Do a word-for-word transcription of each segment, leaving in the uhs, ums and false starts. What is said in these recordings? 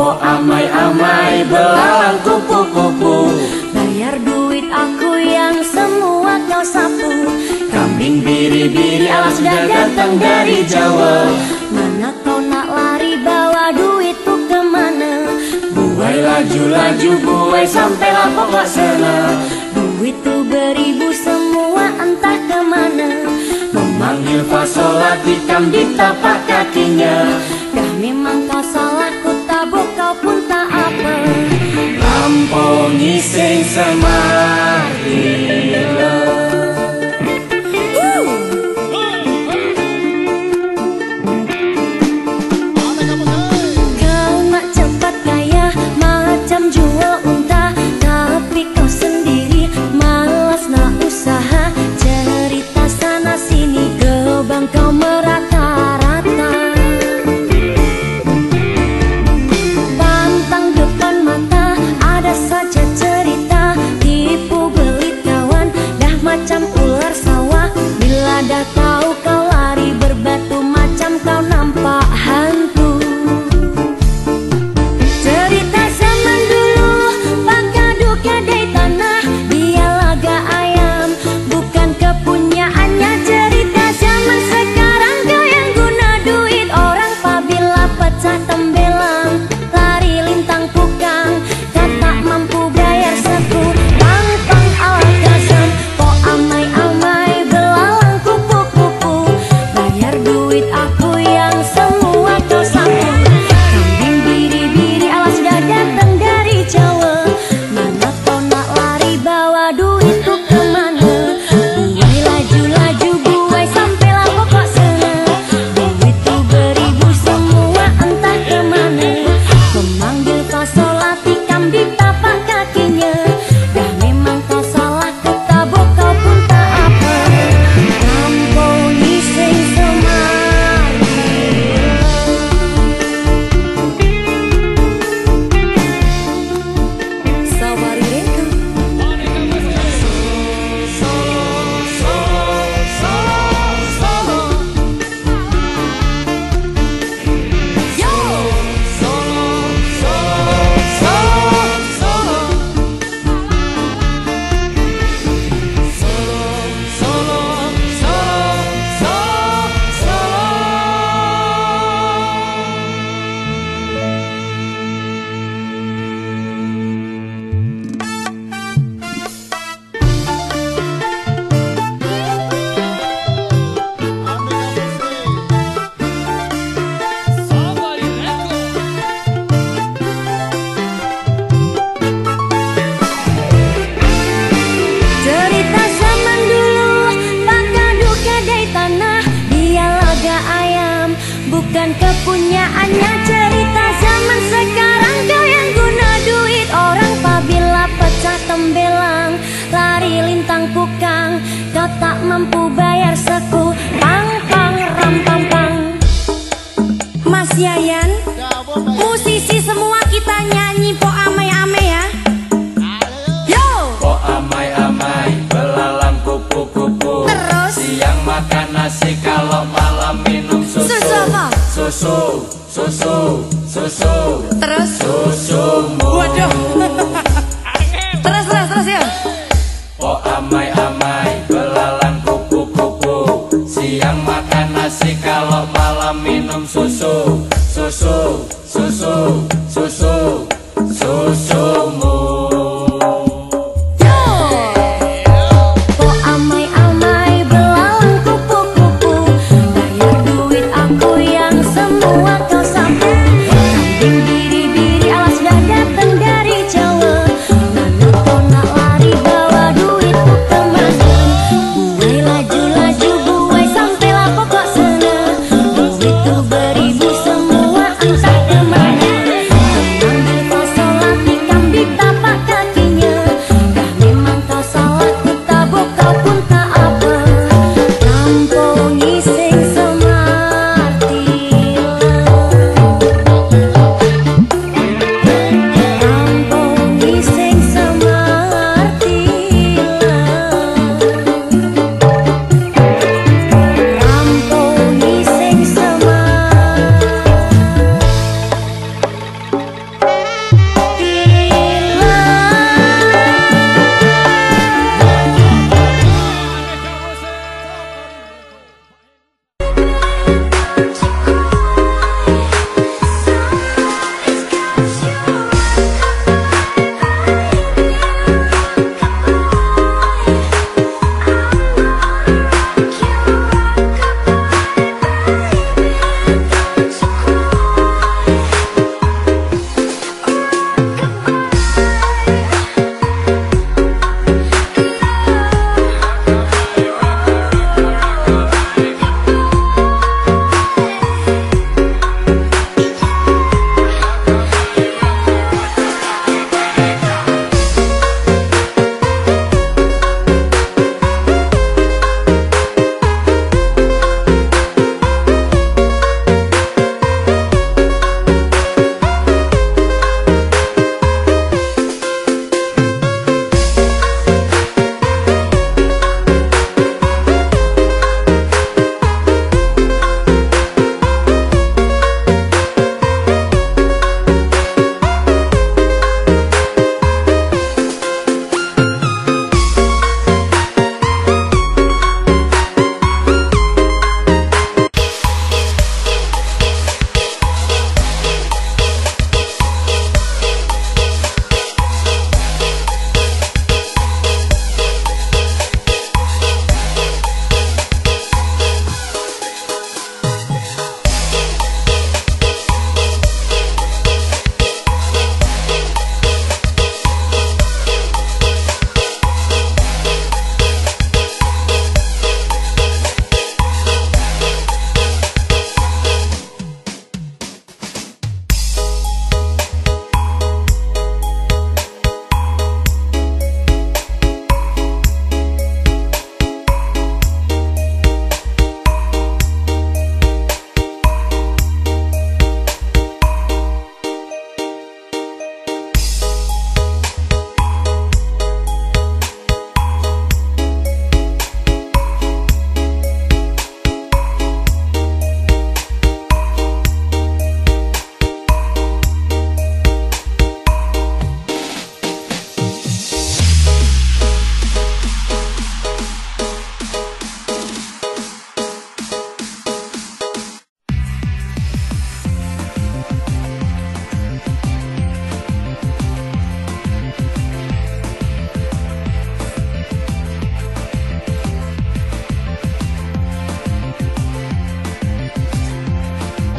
Po amai-amai belalang kupu-kupu, bayar duit aku yang semua kau sapu. kambing biri-biri alas sudah datang dari Jawa. Mana kau nak lari bawa duitku kemana? Buai laju-laju buai sampai lapok sana. Duitku beribu semua entah kemana. Memanggil fasola tikam di tapak kakinya. Dah memang kau salah, ku tabuk kau pun tak apa. Lampau ngising semarila. Kau nak cepat kaya macam jual unta, tapi kau sendiri malas nak usaha. Cerita sana sini gebang kau merata-rata. Pantang depan mata ada saja cerita, tipu belit kawan dah macam ular sawah. Bila dah tahu kau lari berbatu macam kau nampak hantu. Cerita zaman dulu pakadu kedai tanah, dia laga ayam bukan kepunyaannya. Cerita zaman sekarang kau yang guna duit orang, apabila pecah tembelang lari lintang pukang. Kau tak mampu bayar seku, pang-pang alakazam. Po amai-amai belalang kupu-kupu, bayar duit aku yang semua kau sapu. Kambing biri-biri alas sudah datang dari Jawa. Mana kau nak lari bawa duitku kemana? Buai laju-laju buai sampai lapok sana. Duitku beribu semua entah kemana. Memanggil fasola tikam di tapak kakinya. Dah memang kau salah, ku tabuk kau pun tak apa. Lampau ngising semarila. Sawari reka yo cerita zaman dulu pakadu kedai tanah, dia laga ayam bukan kepunyaannya. Cerita zaman sekarang kau yang guna duit orang, apabila pecah tembelang lari lintang pukang. Kau tak mampu bayar seku, pang-pang ram-pang-pang. Mas Yayan, musisi semua kita nyanyi po amai-amai ya. Yo, Po amai-amai belalang kupu-kupu, terus siang makan nasi kalau malam minum susu. susu apa? Susu, susu, susu, Terus susumu. waduh. Terus terus terus ya. Po amai-amai belalang kupu-kupu, siang makan nasi kalau malam minum susu. Susu, susu, susu, susumu. Po amai-amai belalang kupu-kupu, bayar duit aku yang semua kau sapu. Kambing biri-biri alas sudah datang dari Jawa. Mana kau nak lari bawa duitku kemana? Buai laju-laju buai sampai lapok sana. Duitku beribu semua entah kemana.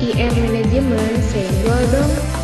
I R Manajemen senggol dong.